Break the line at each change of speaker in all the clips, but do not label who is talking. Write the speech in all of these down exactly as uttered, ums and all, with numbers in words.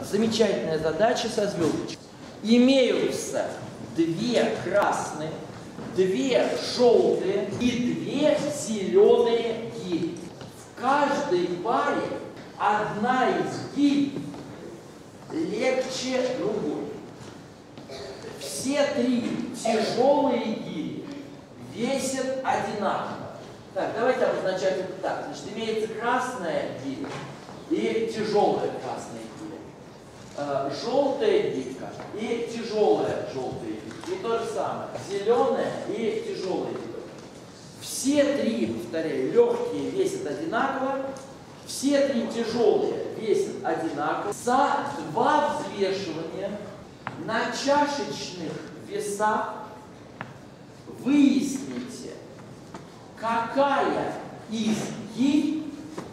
замечательная задача со звездочкой. Имеются две красные, две желтые и две зеленые гири. В каждой паре одна из гирь легче другой. Все три тяжелые гири весят одинаково. Так, давайте обозначать это так. Значит, имеется красная гиря и тяжелая красная гиря. Э, желтая гирька и тяжелая желтая гирька. И то же самое. Зеленая и тяжелая гирька. Все три, повторяю, легкие весят одинаково. Все три тяжелые весят одинаково. За два взвешивания на чашечных весах выясните, какая из гирь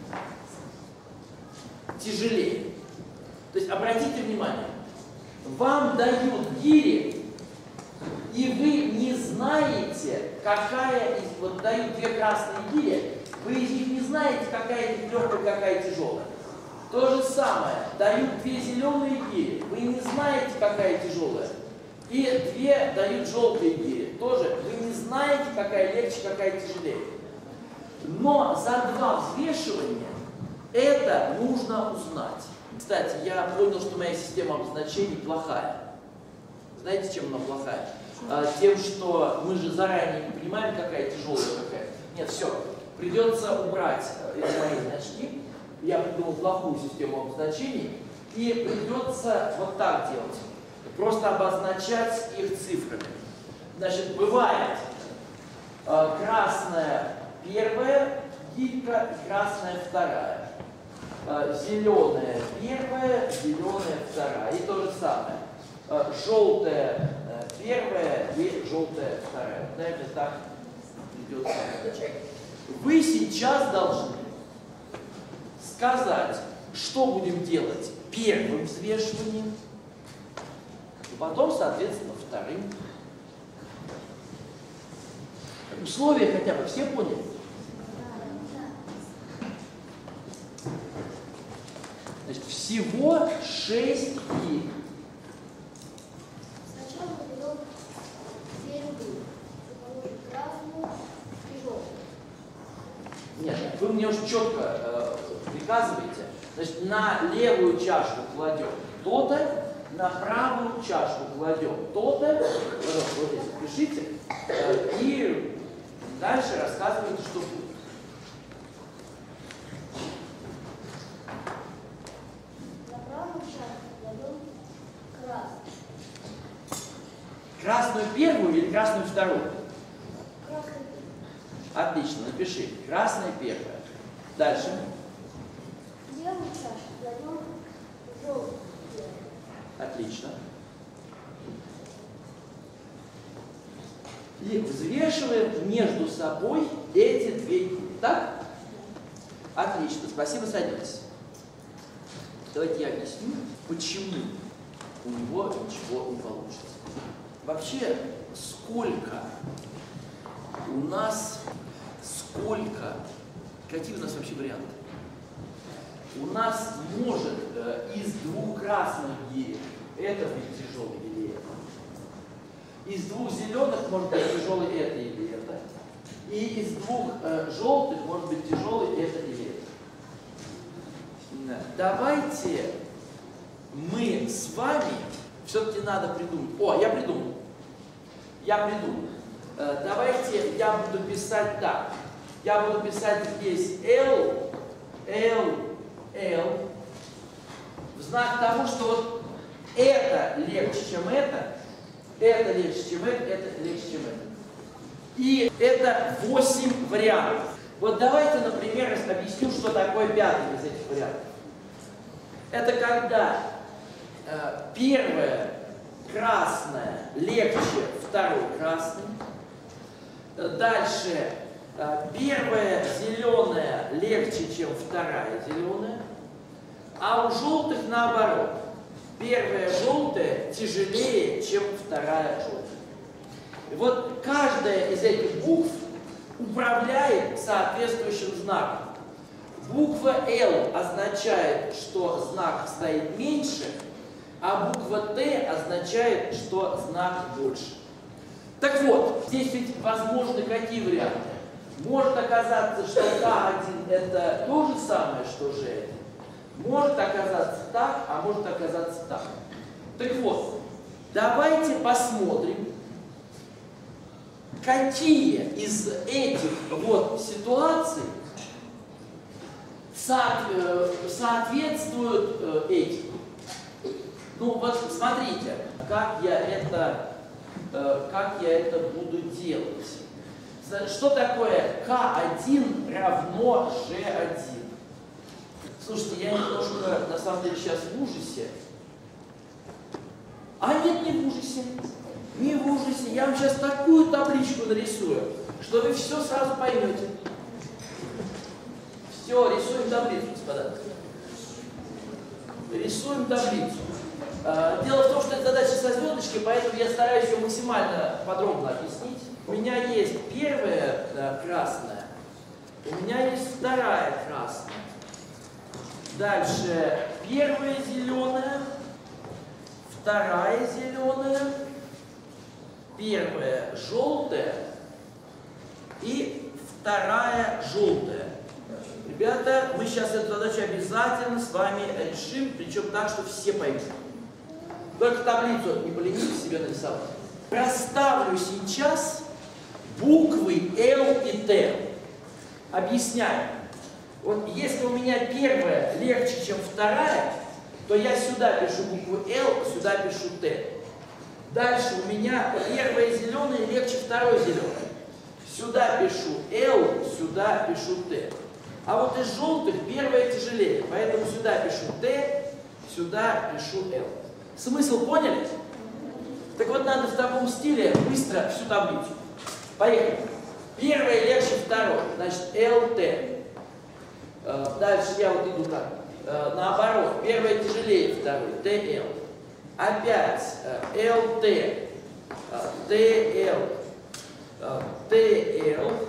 тяжелее. То есть обратите внимание, вам дают гири, и вы не знаете, какая из... Вот дают две красные гири, вы из них не знаете, какая из них легкая, какая тяжелая. То же самое, дают две зеленые гири, вы не знаете, какая тяжелая. И две дают желтые гири, тоже вы не знаете, какая легче, какая тяжелее. Но за два взвешивания это нужно узнать. Кстати, я понял, что моя система обозначений плохая. Знаете, чем она плохая? А, тем, что мы же заранее не понимаем, какая тяжелая, какая. Нет, все, придется убрать эти мои значки. Я придумал плохую систему обозначений, и придется вот так делать. Просто обозначать их цифрами. Значит, бывает э, красная первая гирька и красная вторая. Э, зеленая первая, зеленая вторая. И то же самое. Э, желтая э, первая и желтая вторая. Наверное, так придется обозначать. Вы сейчас должны сказать, что будем делать первым взвешиванием, и потом, соответственно, вторым. Условия хотя бы все поняли? Значит, всего шесть гирь.
Сначала берем две любые, красную и желтую.
Нет, вы мне уж четко э, приказываете. Значит, на левую чашку кладем то-то, на правую чашку кладем то-то. Вот здесь пишите. Э, и дальше рассказывайте, что будет.
На правую чашку кладем красную.
Красную первую или красную вторую?
Красную.
Отлично, напиши. Красная первая. Дальше.
Левую чашку кладем желтую.
Отлично. И взвешиваем между собой эти две гири. Так? Отлично. Спасибо, садитесь. Давайте я объясню, почему у него ничего не получится. Вообще, сколько у нас, сколько, какие у нас вообще варианты? У нас может э, из двух красных гирь это быть тяжелый или это. Из двух зеленых может быть тяжелый это или это. И из двух э, желтых может быть тяжелый это или это. Давайте мы с вами все-таки надо придумать. О, я придумал. Я придумал. Э, давайте я буду писать так. Я буду писать здесь L, L, L, в знак того, что вот это легче, чем это, это легче, чем это, это легче, чем это. И это восемь вариантов. Вот давайте, например, объясню, что такое пятый из этих вариантов. Это когда э, первая красная легче второй красной. Дальше э, первая зеленая легче, чем вторая зеленая. А у желтых наоборот. Первая желтая тяжелее, чем вторая желтая. И вот каждая из этих букв управляет соответствующим знаком. Буква L означает, что знак стоит меньше, а буква T означает, что знак больше. Так вот, здесь ведь возможны какие варианты? Может оказаться, что К один это то же самое, что Ж один. Может оказаться так, а может оказаться так. Так вот, давайте посмотрим, какие из этих вот ситуаций соответствуют этим. Ну вот смотрите, как я это, как я это буду делать. Что такое К один равно Ж один? Слушайте, я немножко, на самом деле, сейчас в ужасе. А нет, не в ужасе. Не в ужасе. Я вам сейчас такую табличку нарисую, что вы все сразу поймете. Все, рисуем таблицу, господа. Рисуем таблицу. Дело в том, что это задача со звездочкой, поэтому я стараюсь ее максимально подробно объяснить. У меня есть первая да, красная, у меня есть вторая красная. Дальше первая зеленая, вторая зеленая, первая желтая и вторая желтая. Ребята, мы сейчас эту задачу обязательно с вами решим, причем так, что все поймут. Только таблицу не поленитесь себе нарисовать. Расставлю сейчас буквы L и T. Объясняю. Вот если у меня первая легче, чем вторая, то я сюда пишу букву L, сюда пишу T. Дальше у меня первая зеленая легче второй зеленой. Сюда пишу L, сюда пишу T. А вот из желтых первая тяжелее, поэтому сюда пишу T, сюда пишу L. Смысл поняли? Так вот надо в таком стиле быстро всю таблицу. Поехали. Первая легче второй, значит L T. Дальше я вот иду как? Наоборот, первая тяжелее второй, T L. Опять L T, T L, T L,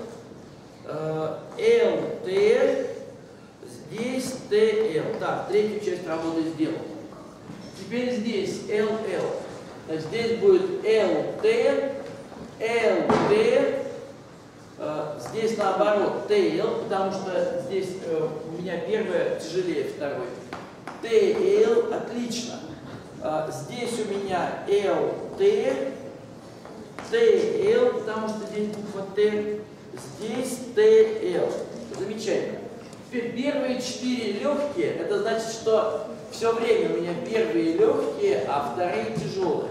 L T, здесь T L. Так, третью часть работы сделал. Теперь здесь L L. Значит, здесь будет L T, L T, здесь наоборот T L, потому что здесь у меня первая тяжелее второй. T L, отлично. Здесь у меня L T, T L, потому что здесь буква T, здесь T L. Замечательно. Теперь первые четыре легкие, это значит, что все время у меня первые легкие, а вторые тяжелые.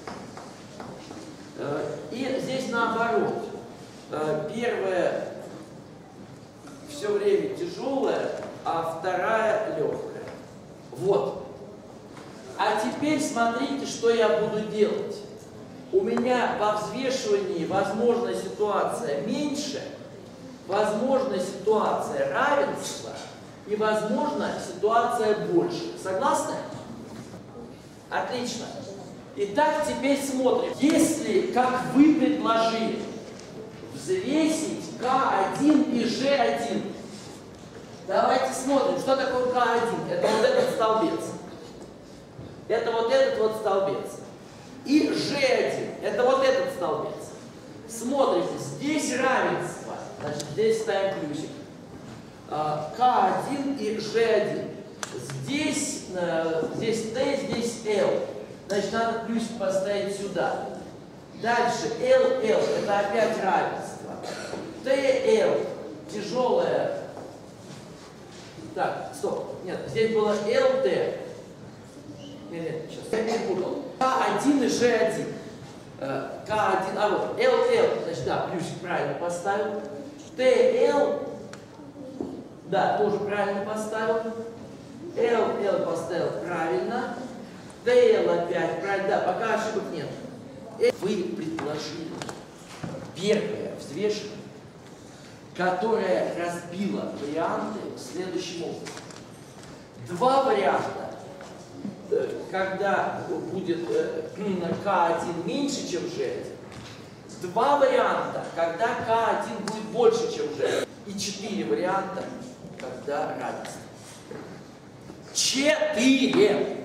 И здесь наоборот. Первая все время тяжелая, а вторая легкая. Вот. А теперь смотрите, что я буду делать. У меня во взвешивании возможная ситуация меньше, возможна ситуация равенства и возможна ситуация больше. Согласны? Отлично. Итак, теперь смотрим. Если, как вы предложили, взвесить К один и Ж один, давайте смотрим, что такое К один. Это вот этот столбец. Это вот этот вот столбец. И Ж один. Это вот этот столбец. Смотрите, здесь равенство. Значит, здесь ставим плюсик. К один и Ж один. Здесь, здесь Т, здесь Л. Значит, надо плюсик поставить сюда. Дальше Л Л. Это опять равенство. Т Л. Тяжелое. Так, стоп. Нет, здесь было Л Т. Нет, нет, сейчас. Я перепутал. К один и Ж один. К один, а вот, Л Л, значит, да, плюсик правильно поставил. Т Л, да, тоже правильно поставил. Л Л поставил правильно. Т Л опять правильно, да, пока ошибок нет. Вы предложили первое взвешивание, которое разбило варианты следующим образом. Два варианта, когда будет К один меньше, чем Ж один. Два варианта, когда К один будет больше, чем Ж один. И четыре варианта, когда равенство. Четыре.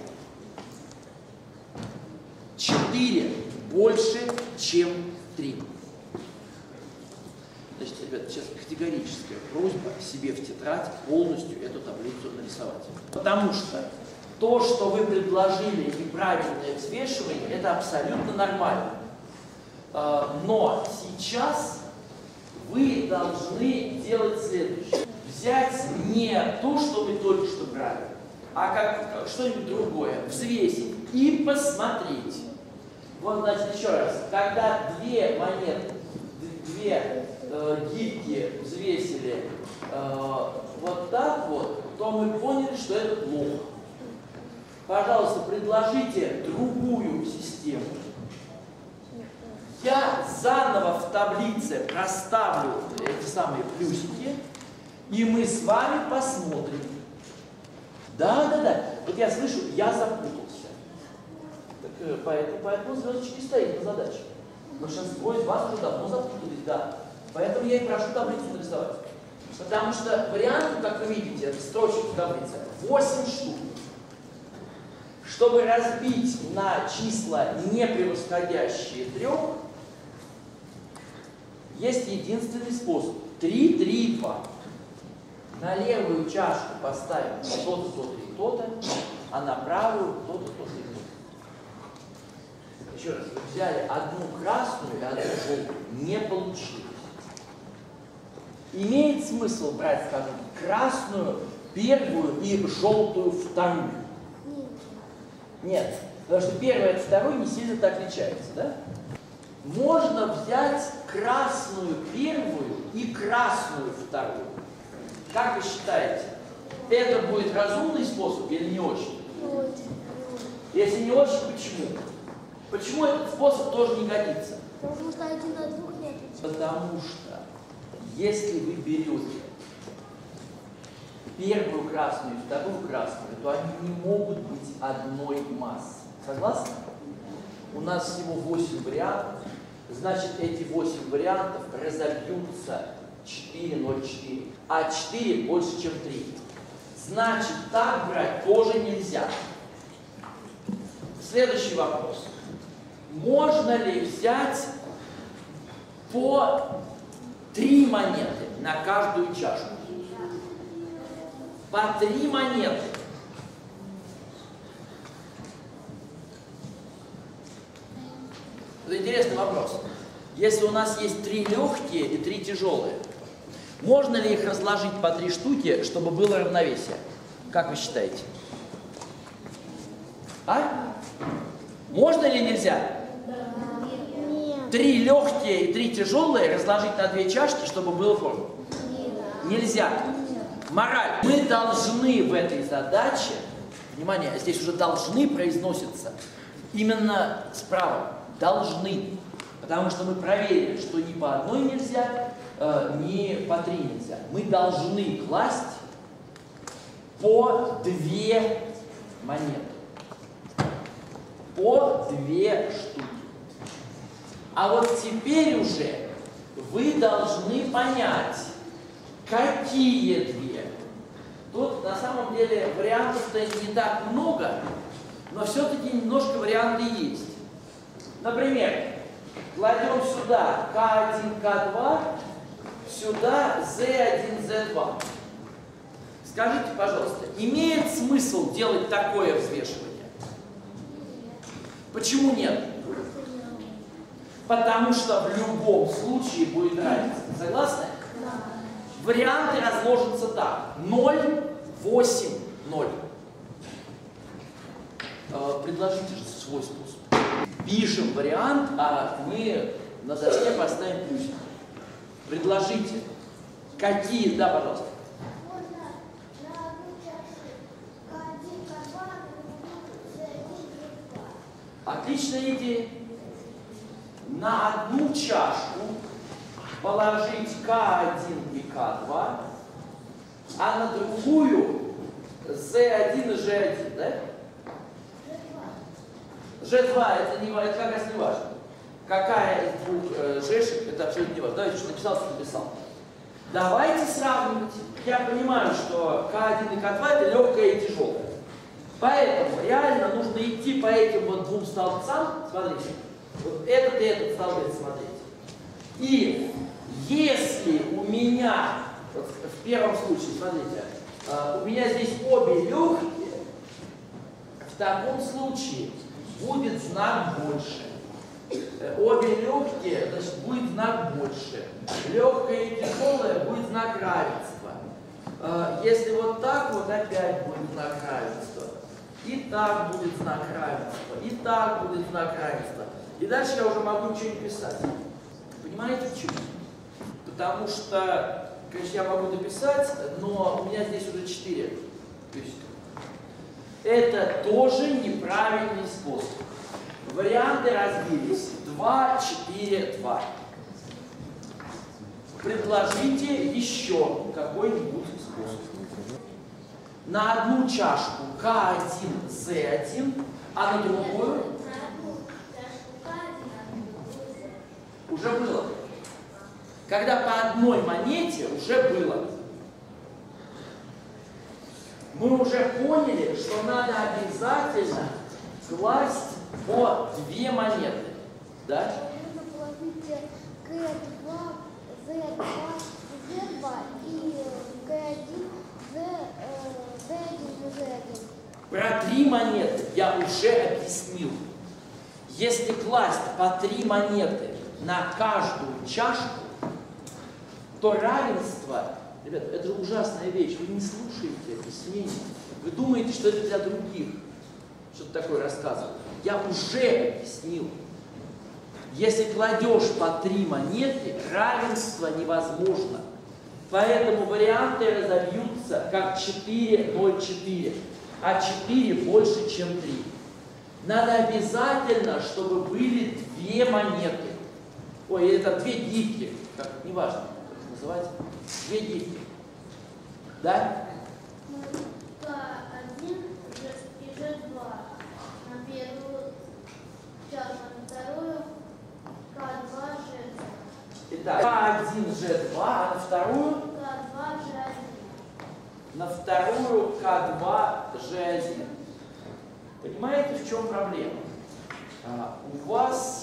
Четыре больше, чем три. Значит, ребята, сейчас категорическая просьба себе в тетрадь полностью эту таблицу нарисовать. Потому что то, что вы предложили, неправильное взвешивание, это абсолютно нормально. Но сейчас вы должны делать следующее. Взять не то, что вы только что брали, а как что-нибудь другое, взвесить и посмотреть. Вот, значит, еще раз. Когда две монеты, две э, гирьки взвесили э, вот так вот, то мы поняли, что это плохо. Пожалуйста, предложите другую систему. Я заново в таблице проставлю эти самые плюсики, и мы с вами посмотрим. Да, да, да. Вот я слышу, я запутался. Так, поэтому, поэтому звездочки стоит на задаче. Большинство из вас уже давно запутались, да. Поэтому я и прошу таблицу нарисовать. Потому что варианты, как вы видите, это строчки в таблице, восемь штук. Чтобы разбить на числа, не превосходящие трех, есть единственный способ. три, три, два. На левую чашку поставим то-то, то-то и то-то, а на правую то-то, то-то и то-то. Еще раз, вы взяли одну красную и одну желтую. Не получилось. Имеет смысл брать, скажем, красную первую и желтую вторую? Нет. Потому что первая от второй не сильно-то отличается, да? Можно взять красную первую и красную вторую. Как вы считаете, это будет разумный способ или не очень? Если не очень, почему? Почему этот способ тоже не годится?
Потому что один от двух не отличается.
Потому что, если вы берете первую красную и вторую красную, то они не могут быть одной массы. Согласны? У нас всего восемь вариантов. Значит, эти восемь вариантов разобьются четыре, ноль, четыре. А четыре больше, чем три. Значит, так брать тоже нельзя. Следующий вопрос. Можно ли взять по три монеты на каждую чашку? По три монеты. Это интересный вопрос. Если у нас есть три легкие и три тяжелые, можно ли их разложить по три штуки, чтобы было равновесие? Как вы считаете? А? Можно или нельзя?
Нет.
Три легкие и три тяжелые разложить на две чашки, чтобы было форма? Нельзя. Мораль. Мы должны в этой задаче, внимание, здесь уже должны произносятся именно справа. Должны. Потому что мы проверили, что ни по одной нельзя, э, ни по три нельзя. Мы должны класть по две монеты. По две штуки. А вот теперь уже вы должны понять, какие две. Тут на самом деле вариантов-то не так много, но все-таки немножко варианты есть. Например, кладем сюда ка один, ка два, сюда зэ один, зэ два. Скажите, пожалуйста, имеет смысл делать такое взвешивание? Почему нет? Потому что в любом случае будет разница. Согласны?
Да.
Варианты разложатся так. ноль, восемь, ноль. Предложите же свой способ. Пишем вариант, а мы на доске поставим плюсик. Предложите. Какие? Да, пожалуйста.
Можно на одну чашу ка один, ка два, зэ один, зэ два.
Отличная идея. На одну чашку положить ка один и ка два, а на другую зэ один и жэ один, да? жэ два это, не, это как раз не важно. Какая из двух э, жешек, это абсолютно не важно. Давайте, что написал, что написал. Давайте сравнивать. Я понимаю, что К один и К два это легкое и тяжелое. Поэтому реально нужно идти по этим вот двум столбцам. Смотрите. Вот этот и этот столбец, смотрите. И если у меня, вот в первом случае, смотрите, у меня здесь обе легкие, в таком случае будет знак больше. Обе легкие, значит, будет знак больше. Легкое и тяжелое будет знак равенства. Если вот так, вот опять будет знак равенства. И так будет знак равенства. И так будет знак равенства. И дальше я уже могу что-нибудь писать. Понимаете почему? Потому что, конечно, я могу написать, но у меня здесь уже четыре. То есть это тоже неправильный способ. Варианты разбились. два, четыре, два. Предложите еще какой-нибудь способ. На одну чашку К один, З один, а на другую уже было. Когда по одной монете уже было. Мы уже поняли, что надо обязательно класть по две монеты. Да?
Нужно положить К два, З два, З два и К один, З один, З один.
Про три монеты я уже объяснил. Если класть по три монеты на каждую чашку, то равенство, ребята, это же ужасная вещь, вы не слушаете объяснений. Вы думаете, что это для других, что-то такое рассказываю. Я уже объяснил. Если кладешь по три монеты, равенство невозможно. Поэтому варианты разобьются как четыре, ноль, четыре. А четыре больше, чем три. Надо обязательно, чтобы были две монеты. Ой, это две гифки, как, неважно, как их называть. Две гифки. Да?
К один и Ж два на первую чашку, на вторую К два, Ж два.
Итак, К один, Ж два, а на вторую?
К два, Ж один.
На вторую К два, Ж один. Понимаете, в чем проблема? А, у вас,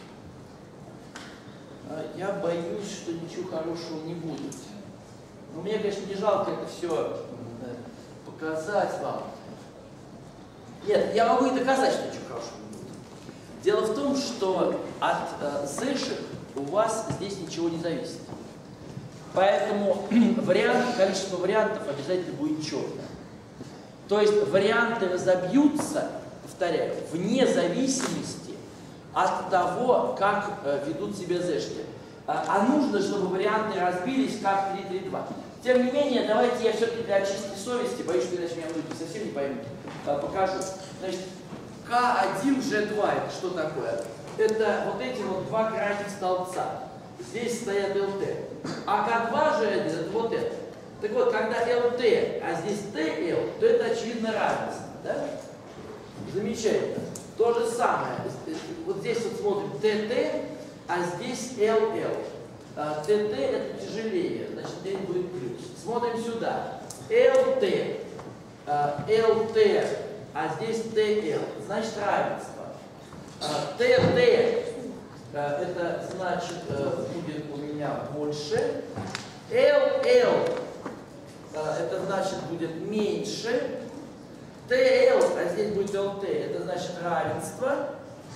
а, я боюсь, что ничего хорошего не будет. Но мне, конечно, не жалко это все показать вам. Нет, я могу и доказать, что ничего хорошего не будет. Дело в том, что от э, зэшек у вас здесь ничего не зависит. Поэтому вариант, количество вариантов обязательно будет четное. То есть варианты разобьются, повторяю, вне зависимости от того, как э, ведут себя зэшки. А, а нужно, чтобы варианты разбились как три, три, два. Тем не менее, давайте я все-таки для очистки совести, боюсь, что иначе меня многие совсем не поймут, э, покажу. Значит, К один, Ж два, это что такое? Это вот эти вот два крайних столбца. Здесь стоят Л Т. А К два, Ж один, это вот это. Так вот, когда Л Т, а здесь Т Л, то это очевидно равенство. Да? Замечательно. То же самое. Вот здесь вот смотрим Т Т, а здесь Л Л. Т Т это тяжелее, значит здесь будет плюс. Смотрим сюда. Л Т, Л Т, а здесь Т Л, значит равенство. Т Т это значит будет у меня больше. Л Л это значит будет меньше. Т Л, а здесь будет Л Т, это значит равенство.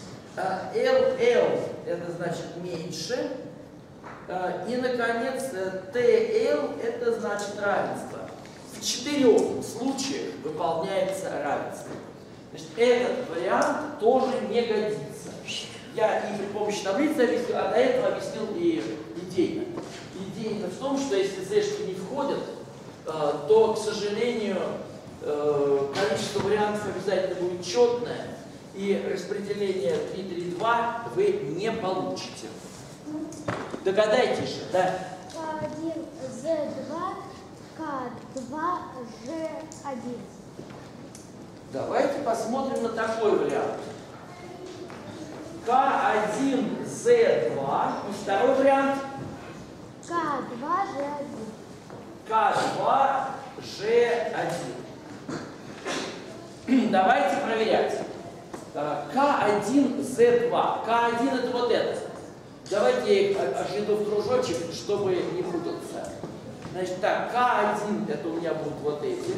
Л Л это значит меньше. И, наконец, Т Л это значит равенство. В четырех случаях выполняется равенство. Значит, этот вариант тоже не годится. Я и при помощи таблицы объяснил, а до этого объяснил и идейно. Идейно в том, что если зэшки не входят, то, к сожалению, количество вариантов обязательно будет четное, и распределение три, три, два вы не получите. Догадайтесь же, да?
К один, З два, К два, Ж один.
Давайте посмотрим на такой вариант. К один, З два. И второй вариант.
К К два Ж один.
К два Ж один. Давайте проверять. К один З два. К один это вот это. Давайте я их отведу в кружочек, чтобы не путаться. Значит, так, К один это у меня будут вот эти.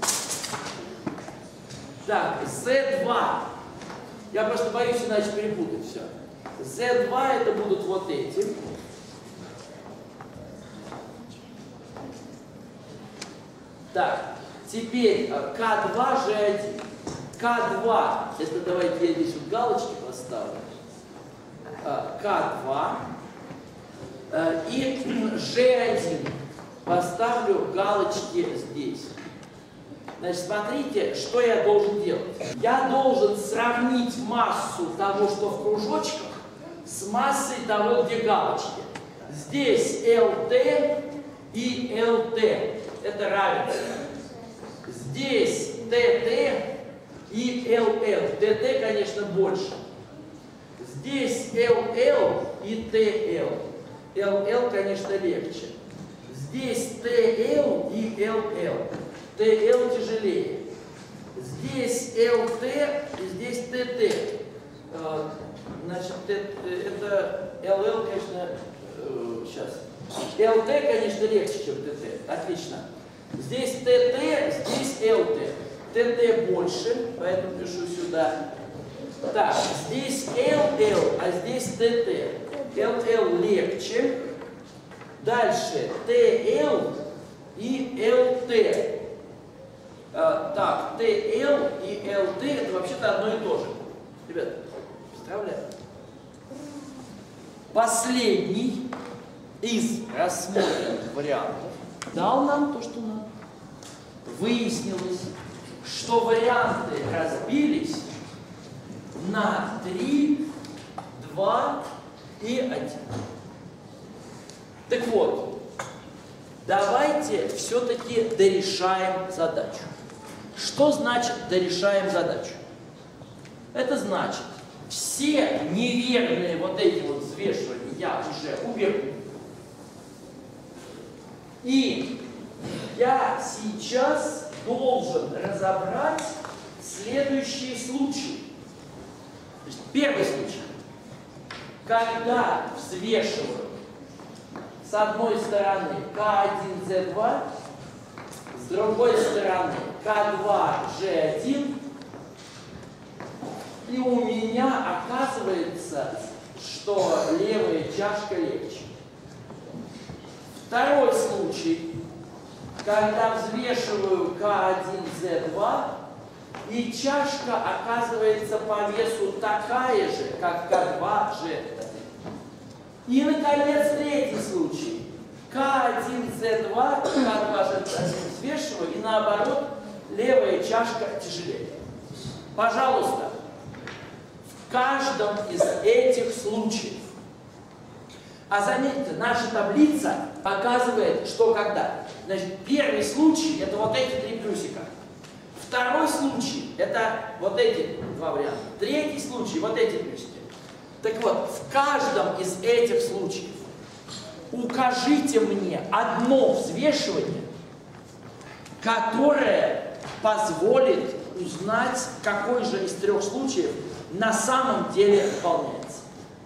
Так, З два. Я просто боюсь иначе перепутать все. З два это будут вот эти. Так, теперь К два Ж один. К два, это давайте я здесь вот галочки поставлю. К два и Ж один поставлю галочки здесь. Значит, смотрите, что я должен делать. Я должен сравнить массу того, что в кружочках, с массой того, где галочки. Здесь ЛТ и ЛТ. Это равенство. Здесь ТТ и ЛЛ. ТТ, конечно, больше. Здесь ЛЛ и ТЛ. ЛЛ, конечно, легче. Здесь ТЛ и ЛЛ. ТЛ тяжелее. Здесь ЛТ и здесь ТТ. Значит, это ЛЛ, конечно, сейчас. ЛТ, конечно, легче, чем ТТ. Отлично. Здесь ТТ, здесь ЛТ. ТТ больше, поэтому пишу сюда. Так, здесь ЛЛ, а здесь ТТ. ЛЛ легче. Дальше ТЛ и ЛТ. А, так, ТЛ и ЛТ это вообще-то одно и то же. Ребята, представляю. Последний из рассмотренных вариантов дал нам то, что надо. Выяснилось, что варианты разбились на три, два и один. Так вот, давайте все-таки дорешаем задачу. Что значит дорешаем задачу? Это значит, все неверные вот эти вот взвешивания я уже уберу. И я сейчас должен разобрать следующие случаи. Значит, первый случай. Когда взвешиваю с одной стороны К один З два, с другой стороны К два Ж один, и у меня оказывается, что левая чашка легче. Второй случай, когда взвешиваю К один З два, и чашка оказывается по весу такая же, как К два Ж один. И, наконец, третий случай. К один З два, К два Ж один взвешиваю, и наоборот, левая чашка тяжелее. Пожалуйста, в каждом из этих случаев. А заметьте, наша таблица показывает, что когда. Значит, первый случай – это вот эти три плюсика. Второй случай – это вот эти два варианта. Третий случай – вот эти плюсики. Так вот, в каждом из этих случаев укажите мне одно взвешивание, которое позволит узнать, какой же из трех случаев на самом деле выполняется.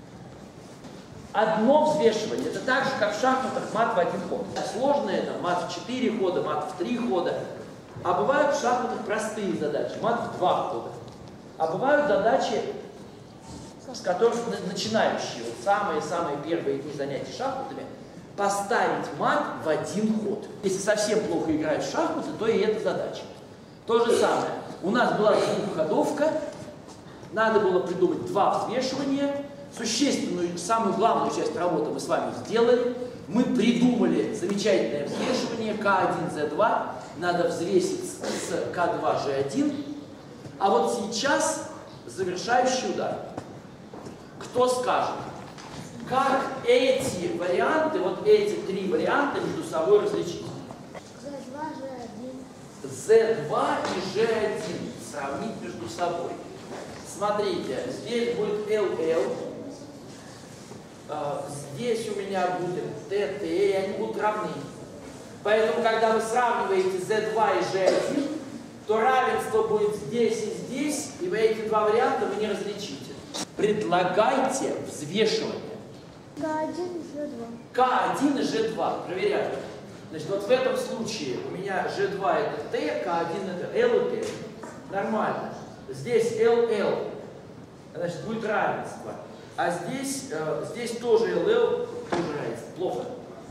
Одно взвешивание. Это так же, как в шахматах мат в один ход. Сложное это мат в четыре хода, мат в три хода. А бывают в шахматах простые задачи, мат в два хода. А бывают задачи, с которых начинающие, вот самые-самые первые дни занятий шахматами, поставить мат в один ход. Если совсем плохо играешь в шахматы, то и это задача. То же самое. У нас была двухходовка, надо было придумать два взвешивания. Существенную, самую главную часть работы мы с вами сделали. Мы придумали замечательное взвешивание К один З два. Надо взвесить с К два Ж один. А вот сейчас завершающий удар. Кто скажет, как эти варианты, вот эти три варианта между собой различить?
З два Ж один.
З два и Ж один сравнить между собой. Смотрите, здесь будет ЛЛ. здесь у меня будет тэ тэ, и они будут равны. Поэтому, когда вы сравниваете зет два и жэ один, то равенство будет здесь и здесь, и вы эти два варианта вы не различите. Предлагайте взвешивание.
ка один и жэ два.
ка один и жэ два. Проверяю. Значит, вот в этом случае у меня жэ два это Т, ка один это Л и Т. Нормально. Здесь эл эл. Значит, будет равенство. А здесь, э, здесь тоже эл эл, тоже равенство. Плохо.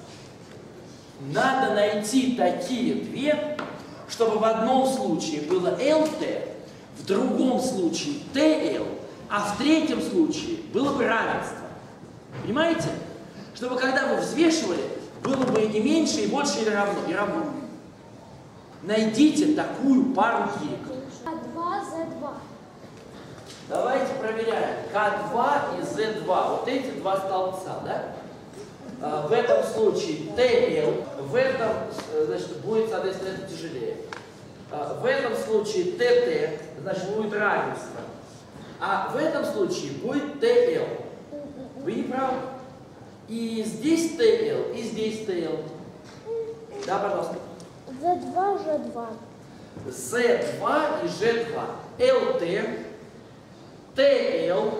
Надо найти такие две, чтобы в одном случае было эл тэ, в другом случае тэ эл, а в третьем случае было бы равенство. Понимаете? Чтобы когда вы взвешивали, было бы и меньше, и больше, или равно. И равно. Найдите такую пару гирек.
ка два, зэ два.
Давайте проверяем. ка два и зэ два. Вот эти два столбца, да? А, в этом случае тэ эл, в этом, значит, будет, соответственно, это тяжелее. А, в этом случае тэ тэ, значит, будет равенство. А в этом случае будет тэ эл. Вы не правы. И здесь тэ эл, и здесь тэ эл. Да, пожалуйста.
зэ два, жэ два.
зэ два и жэ два. эл тэ, тэ эл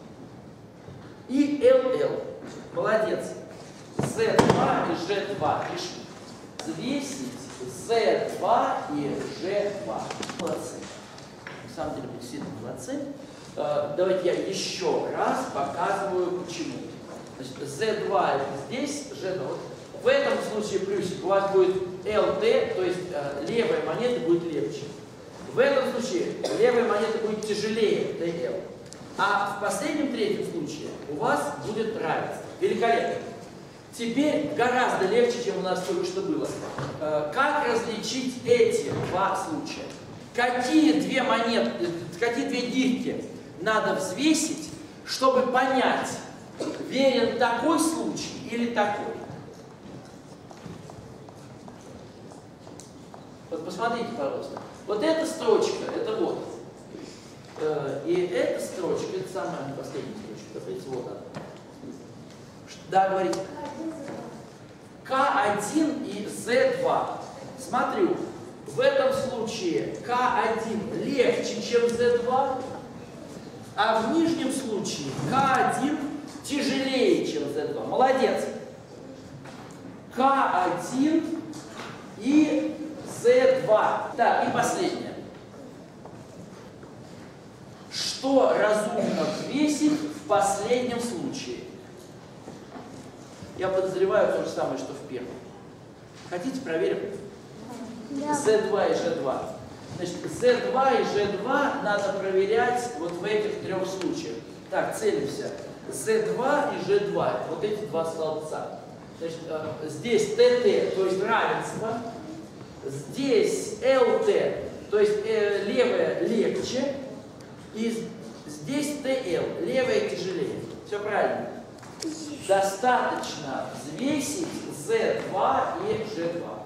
и эл эл. Молодец. зэ два и жэ два. Пишем. Взвесить зэ два и жэ два. Молодцы. На самом деле, вы действительно молодцы. Давайте я еще раз показываю, почему. Значит, зэ два это здесь, жэ два. В этом случае плюсик у вас будет эл тэ, то есть э, левая монета будет легче. В этом случае левая монета будет тяжелее тэ эл. А в последнем третьем случае у вас будет равенство. Великолепно. Теперь гораздо легче, чем у нас только что было. Э, как различить эти два случая? Какие две монеты, какие две гирьки надо взвесить, чтобы понять, верен такой случай или такой? Вот посмотрите, пожалуйста. Вот эта строчка, это вот. И эта строчка, это самая последняя строчка. Смотрите, вот она. Да, говорите. ка один и зэ два. Смотрю, в этом случае ка один легче, чем зэ два, а в нижнем случае ка один тяжелее, чем зэ два. Молодец. ка один и зэ два. Так, и последнее. Что разумно взвесить в последнем случае? Я подозреваю то же самое, что в первом. Хотите, проверим?
Да.
зэ два и жэ два. Значит, зэ два и жэ два надо проверять вот в этих трех случаях. Так, целимся. зэ два и жэ два. Вот эти два столбца. Значит, здесь тэ тэ, то есть равенство. Здесь эл тэ, то есть э, левая легче. И здесь тэ эл, левая тяжелее. Все правильно. Достаточно взвесить зэ два и жэ два.